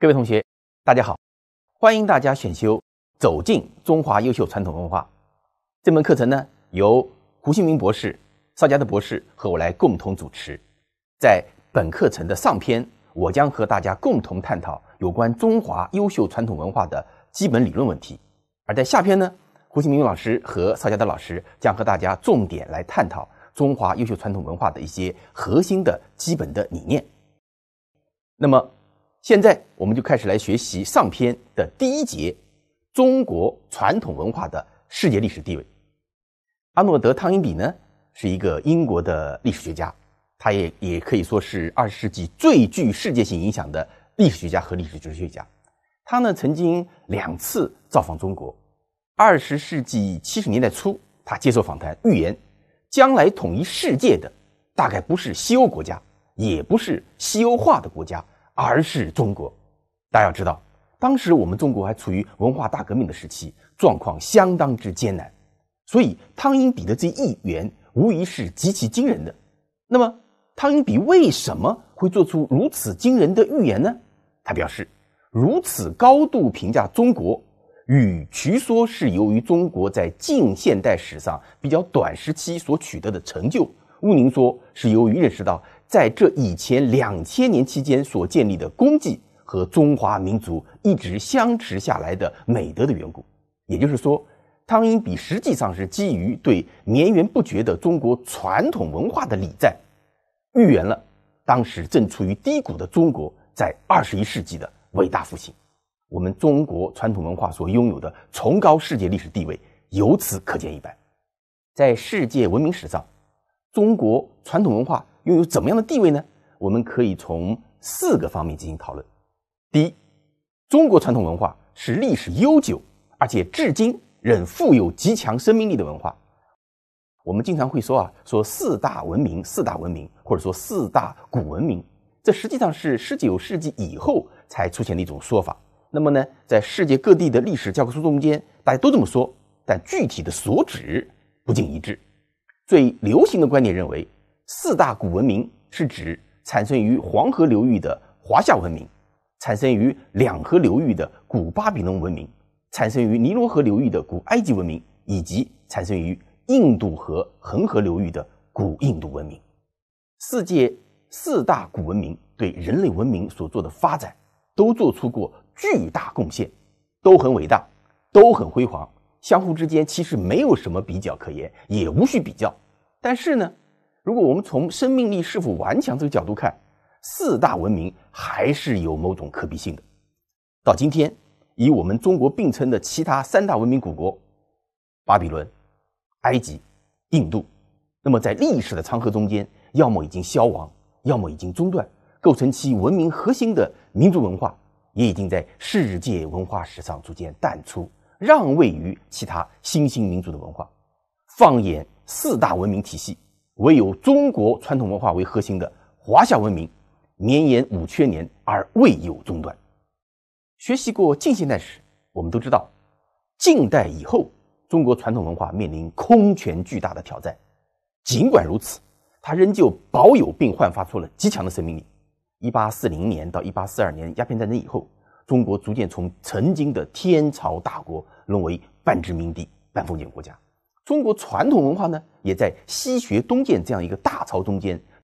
各位同学，大家好，欢迎大家选修《走进中华优秀传统文化》这门课程呢，由胡新明博士、邵家德博士和我来共同主持。在本课程的上篇，我将和大家共同探讨有关中华优秀传统文化的基本理论问题；而在下篇呢，胡新明老师和邵家德老师将和大家重点来探讨中华优秀传统文化的一些核心的基本的理念。那么现在我们就开始来学习上篇的第一节，中国传统文化的世界历史地位。阿诺德·汤因比呢，是一个英国的历史学家，他也可以说是20世纪最具世界性影响的历史学家和历史哲学家。他呢曾经2次造访中国。20世纪70年代初，他接受访谈，预言将来统一世界的大概不是西欧国家，也不是西欧化的国家，而是中国。大家要知道，当时我们中国还处于文化大革命的时期，状况相当之艰难，所以汤因比的这一预言无疑是极其惊人的。那么汤因比为什么会做出如此惊人的预言呢？他表示，如此高度评价中国，与其说是由于中国在近现代史上比较短时期所取得的成就，毋宁说是由于认识到在这以前2000年期间所建立的功绩和中华民族一直相持下来的美德的缘故。也就是说，汤因比实际上是基于对绵延不绝的中国传统文化的礼赞，预言了当时正处于低谷的中国在21世纪的伟大复兴。我们中国传统文化所拥有的崇高世界历史地位由此可见一斑。在世界文明史上，中国传统文化拥有怎么样的地位呢？我们可以从4个方面进行讨论。第一，中国传统文化是历史悠久，而且至今仍富有极强生命力的文化。我们经常会说4大文明，或者说4大古文明，这实际上是19世纪以后才出现的一种说法。那么呢，在世界各地的历史教科书中间，大家都这么说，但具体的所指不尽一致。最流行的观点认为，4大古文明是指产生于黄河流域的华夏文明，产生于两河流域的古巴比伦文明，产生于尼罗河流域的古埃及文明，以及产生于印度和恒河流域的古印度文明。世界4大古文明对人类文明所做的发展都做出过巨大贡献，都很伟大，都很辉煌，相互之间其实没有什么比较可言，也无需比较。但是呢，如果我们从生命力是否顽强这个角度看，4大文明还是有某种可比性的。到今天，以我们中国并称的其他3大文明古国巴比伦、埃及、印度，那么在历史的长河中间，要么已经消亡，要么已经中断，构成其文明核心的民族文化也已经在世界文化史上逐渐淡出，让位于其他新兴民族的文化。放眼4大文明体系，唯有中国传统文化为核心的华夏文明绵延5000年而未有中断。学习过近现代史，我们都知道，近代以后中国传统文化面临空前巨大的挑战。尽管如此，它仍旧保有并焕发出了极强的生命力。1840年到1842年鸦片战争以后，中国逐渐从曾经的天朝大国沦为半殖民地半封建国家。中国传统文化呢，也在西学东渐这样一个大潮中间